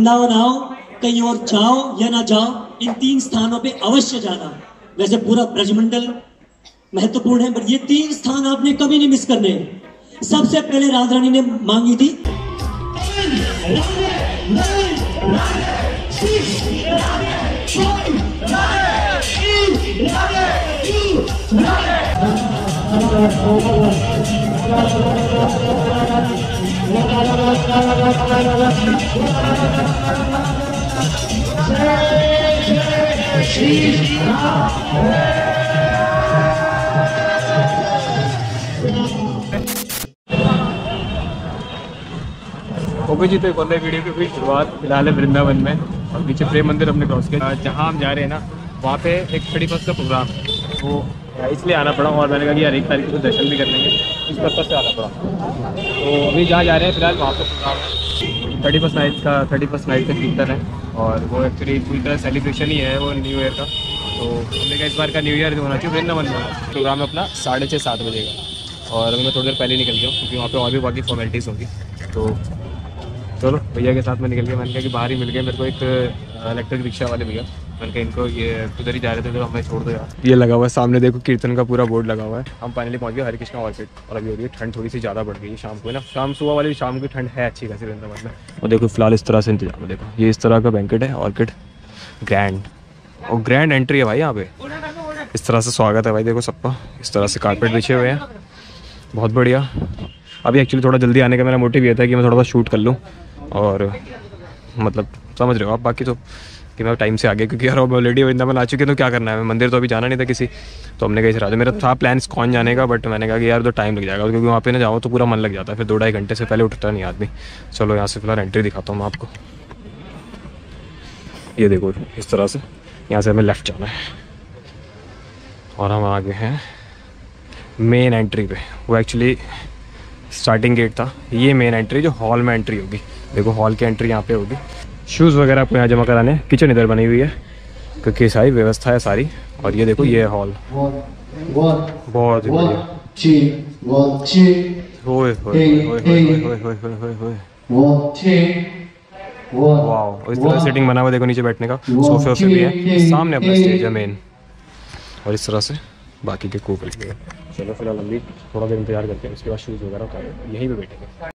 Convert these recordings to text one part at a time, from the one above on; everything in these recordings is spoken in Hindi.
वृंदावन आओ, कहीं और जाओ या ना जाओ, इन 3 स्थानों पे अवश्य जाना। वैसे पूरा ब्रजमंडल महत्वपूर्ण है, पर ये 3 स्थान आपने कभी नहीं मिस करने। सबसे पहले राधा रानी ने मांगी थी ओके जी, तो एक और नई वीडियो की हुई शुरुआत फिलहाल है वृंदावन में, और पीछे प्रेम मंदिर अपने क्रॉस किया। जहाँ हम जा रहे हैं ना, वहाँ पे एक 31 का प्रोग्राम है, तो इसलिए आना पड़ा। और मैंने कहा कि यार 1 तारीख को दर्शन भी कर लेंगे, इस पर्पज़ से आना पड़ा। तो अभी जहाँ जा रहे हैं फिलहाल वहाँ पे प्रोग्राम है 31 नाइट का कीर्तन है, और वो एक्चुअली पूरी तरह सेलिब्रेशन ही है वो न्यू ईयर का। तो हमने कहा इस बार का न्यू ईयर जो होना चाहिए वृंदावन में। प्रोग्राम है अपना 6:30-7 बजे का, और अभी मैं थोड़ी देर पहले निकल गया हूँ क्योंकि वहाँ पे और भी बाकी फॉर्मेलिटीज़ होंगी। तो चलो भैया के साथ में निकल गया। मैंने कहा कि बाहर ही मिल गया मेरे को एक इलेक्ट्रिक रिक्शा वाले भैया। मैंने कहा इनको ये उधर ही जा रहे थे, तो हमें छोड़ दो यार। ये लगा हुआ है सामने, देखो कीर्तन का पूरा बोर्ड लगा हुआ है। हम फाइनली पहुंच गए हरे कृष्णा ऑर्किड, और अभी हो रही है ठंड थोड़ी सी ज़्यादा बढ़ गई है शाम को, है ना। शाम सुबह वाली शाम की ठंड है अच्छी खासी वृंदावन में। और देखो फिलहाल इस तरह से इंतजाम है, देखो ये इस तरह का बैंकेट है ऑर्किड ग्रैंड, और ग्रैंड एंट्री है भाई यहाँ पे। इस तरह से स्वागत है भाई, देखो सबका। इस तरह से कारपेट बिछे हुए हैं, बहुत बढ़िया। अभी एक्चुअली थोड़ा जल्दी आने का मेरा मोटिव ये था कि मैं थोड़ा सा शूट कर लूँ, और मतलब समझ रहे हो आप। बाकी तो कि मैं टाइम से आ गया, क्योंकि यार ऑलरेडी वृंदावन आ चुके हैं, तो क्या करना है। मंदिर तो अभी जाना नहीं था किसी, तो हमने कहीं से मेरा था प्लान इस्कॉन जाने का, बट मैंने कहा कि यार तो टाइम लग जाएगा, क्योंकि वहाँ पे ना जाओ तो पूरा मन लग जाता है, फिर 2-2.5 घंटे से पहले उठता नहीं आदमी। चलो यहाँ से फिलहाल एंट्री दिखाता हूँ मैं आपको। ये देखो इस तरह से, यहाँ से हमें लेफ़्ट जाना है, और हम आ गए हैं मेन एंट्री पे। वो एक्चुअली स्टार्टिंग गेट था, ये मेन एंट्री जो हॉल में एंट्री होगी। देखो हॉल की एंट्री यहाँ पे होगी। शूज़ वगैरह आपको यहाँ जमा कराने, किचन इधर बनी हुई है क्योंकि सारी व्यवस्था है सारी। और ये देखो ये हॉल बहुत ही बढ़िया। वाह, इस तरह सेटिंग बना हुआ, देखो नीचे बैठने का सोफे वोफे भी है, सामने अपना स्टेज है मेन, और इस तरह से बाकी के को करके। चलो फिलहाल हम भी थोड़ा देर इंतजार करते हैं, उसके बाद शूज़ वगैरह उतारेंगे, यहीं पे बैठेंगे।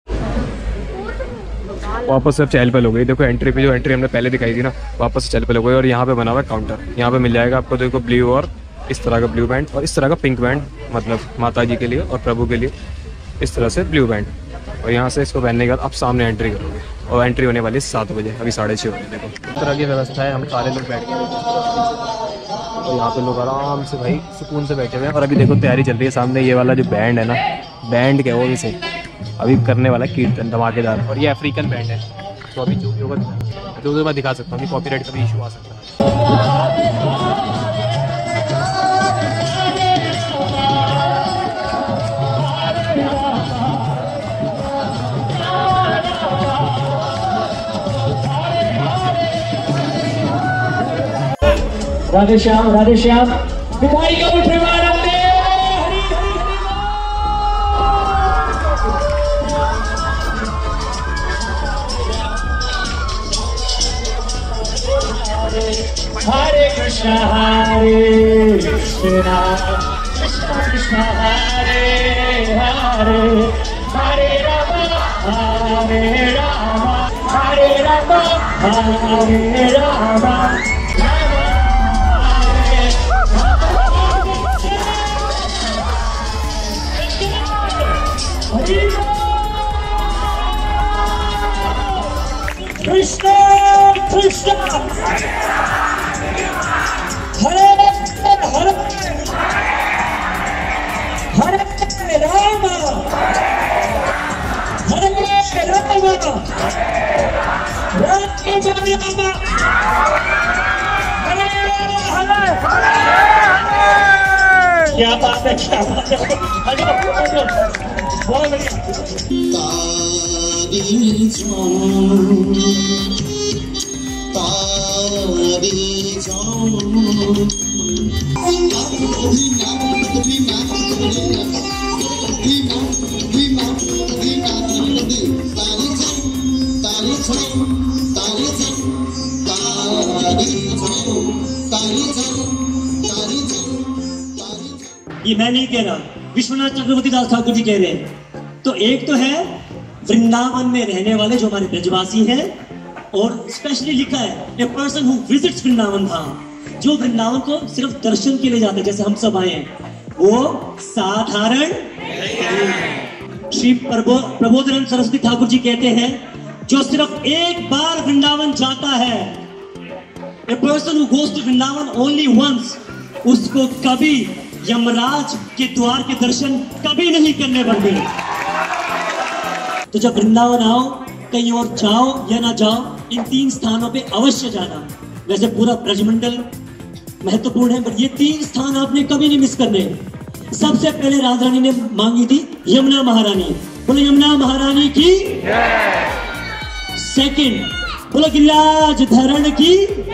वापस से अब चहल पहल हो गई। देखो एंट्री पे जो एंट्री हमने पहले दिखाई थी ना, वापस से चहल पहल हो गई। और यहाँ पे बना हुआ है काउंटर, यहाँ पे मिल जाएगा आपको देखो ब्लू, और इस तरह का ब्लू बैंड, और इस तरह का पिंक बैंड, मतलब माता जी के लिए और प्रभु के लिए इस तरह से ब्लू बैंड। और यहाँ से इसको पहनने के बाद आप सामने एंट्री करोगे, और एंट्री होने वाली है 7 बजे, अभी 6:30 बजे। देखो इस तरह की व्यवस्था है, हम सारे लोग बैठ गए, और यहाँ पे लोग आराम से भाई सुकून से बैठे हुए हैं। और अभी देखो तैयारी चल रही है सामने, ये वाला जो बैंड है ना, बैंड क्या वो भी सही अभी करने वाला है कीर्तन धमाकेदार, और ये अफ्रीकन बैंड है। तो अभी जो भी होगा जो मैं दिखा सकता हूँ, अभी कॉपीराइट का भी इशू आ सकता है। राधे श्याम विदाई का प्रेमानंद। हरे कृष्णा कृष्णा कृष्णा हरे हरे, हरे राम हरे राम हरे राम। कृष्णा कृष्णा हरे हरे, हरे राम क्या बात है, क्या बात है। बहुत बढ़िया। ये मैं नहीं कह रहा, विश्वनाथ चक्रवर्ती दास ठाकुर जी कह रहे हैं। तो एक तो है वृंदावन में रहने वाले जो हमारे ब्रजवासी हैं, और स्पेशली लिखा है a person who visits Vrindavan Dham, जो वृंदावन को सिर्फ दर्शन के लिए जाते हैं, जैसे हम सब आए हैं, वो साधारण। श्री प्रबोधानंद सरस्वती ठाकुर जी कहते हैं जो सिर्फ एक बार वृंदावन जाता है, a person who goes to Vrindavan only once, उसको कभी यमराज के द्वार के दर्शन कभी नहीं करने पड़ते। तो जब वृंदावन आओ, कहीं और जाओ या ना जाओ, इन 3 स्थानों पे अवश्य जाना। वैसे पूरा ब्रजमंडल महत्वपूर्ण है, पर ये 3 स्थान आपने कभी नहीं मिस करने। सबसे पहले राधा रानी ने मांगी थी यमुना महारानी, बोलो यमुना महारानी की। सेकंड बोलो गिरिराज धरण की।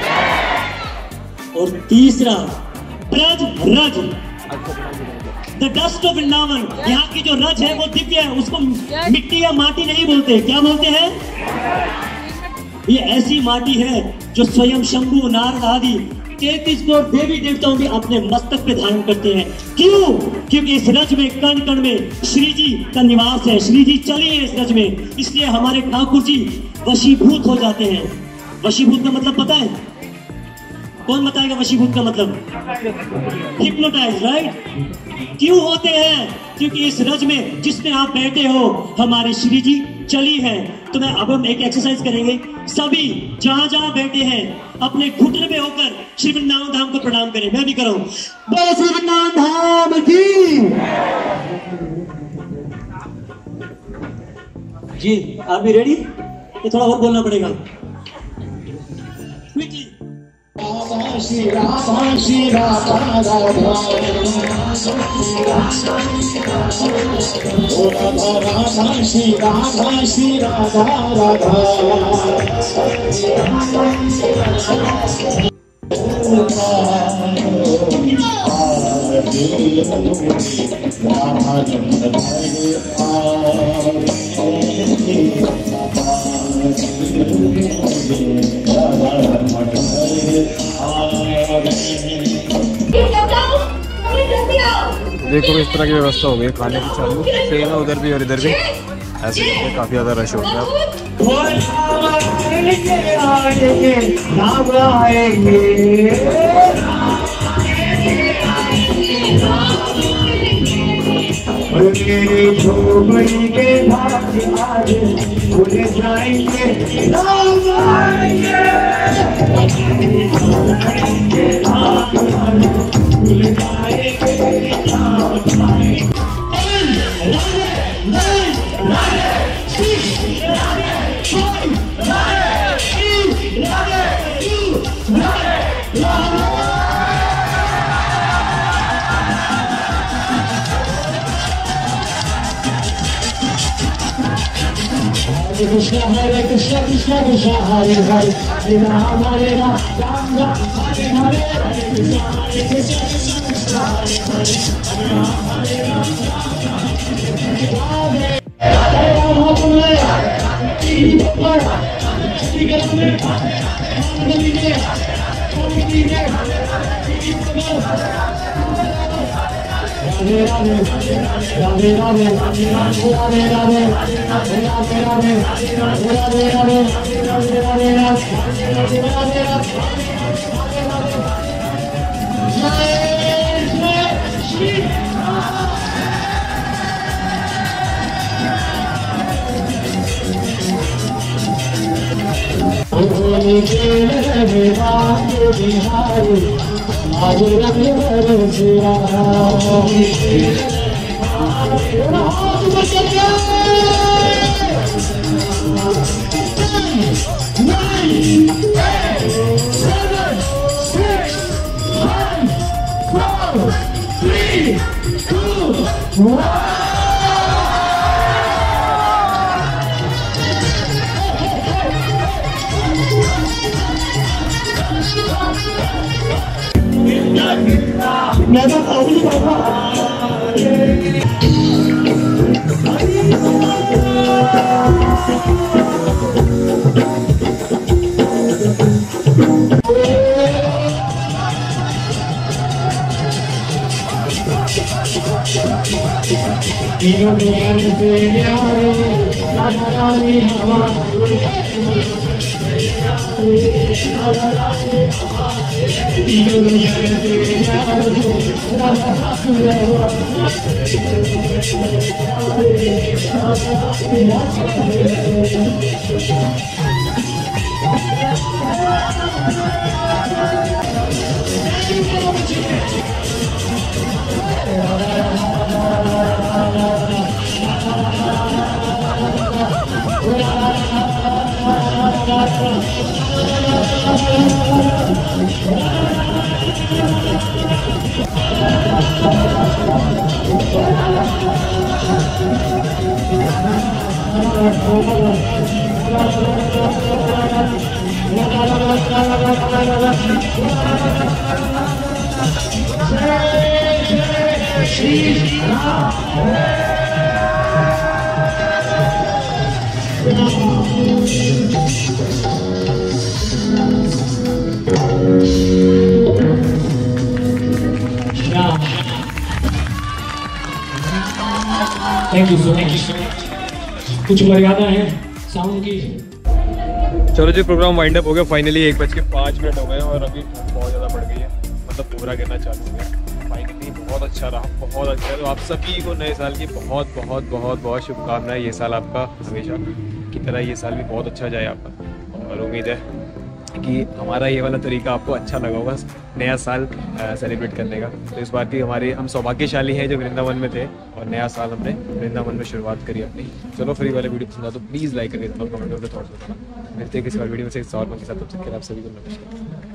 और तीसरा ब्रज रज, द डस्ट ऑफ वृंदावन, यहाँ की जो रज है वो दिव्य है, उसको मिट्टी या माटी नहीं बोलते, क्या बोलते हैं? ये ऐसी माटी है जो स्वयं शंभु नारद आदि 33 करोड़ देवी देवताओं भी अपने मस्तक पे धारण करते हैं। क्यों? क्योंकि इस रज में कण कण में श्री जी का निवास है, श्री जी चली है इस रज में, इसलिए हमारे ठाकुर जी वशीभूत हो जाते हैं। वशीभूत का मतलब पता है? कौन बताएगा वशीभूत का मतलब? Hypnotise, right? क्यों होते हैं? क्योंकि इस रज में जिसमें आप बैठे हो हमारे श्री जी चली है। तो मैं अब हम एक एक्सरसाइज करेंगे, सभी जहां जहां बैठे हैं अपने घुटने पे होकर श्री वृंदावन धाम को प्रणाम करें। मैं भी करूं, बोलो श्री वृंदावन धाम की जी। आप भी रेडी? ये थोड़ा और बोलना पड़ेगा क्विकली। श्री राधा श्री राधा राधा ओ राधा राधा श्री राधा श्री राधा राधा देखो इस तरह की व्यवस्था हो गई खाने की चालू, ट्रेन है उधर भी और इधर भी, ऐसे काफी ज्यादा रश हो गया। Krishna Hare Krishna Krishna Krishna Hare Hare Hare Rama Hare Rama Hare Hare Hare Krishna Hare Krishna Krishna Krishna Hare Hare Hare Rama Hare Rama Hare Rama तुम्हें पर Radhe Radhe Radhe Radhe Radhe Radhe Radhe Radhe तीनों नयन से न्यारे राधा रानी हमारे तीनों नयन से न्यारे Radha thank you so much. कुछ मर्यादा है साउंड की। चलो जी, प्रोग्राम वाइंड अप हो गया फाइनली। 1:05 हो गए और अभी ठंड बहुत ज़्यादा बढ़ गई है, मतलब पूरा गिरना चालू हो गया। फाइनली बहुत अच्छा रहा, बहुत अच्छा है। तो आप सभी को नए साल की बहुत बहुत बहुत बहुत शुभकामनाएं। ये साल आपका हमेशा की तरह ये साल भी बहुत अच्छा जाए आपका, और उम्मीद है कि हमारा ये वाला तरीका आपको अच्छा लगा होगा नया साल सेलिब्रेट करने का। तो इस बार की हम सौभाग्यशाली हैं जो वृंदावन में थे और नया साल हमने वृंदावन में शुरुआत करी अपनी। चलो फिर वाले वीडियो पसंद तो प्लीज़ लाइक करके कमेंट करके थॉट्स बताना। मिलते हैं किसी और वीडियो में से एक और के साथ। तब तक के लिए आप सभी को नमस्कार।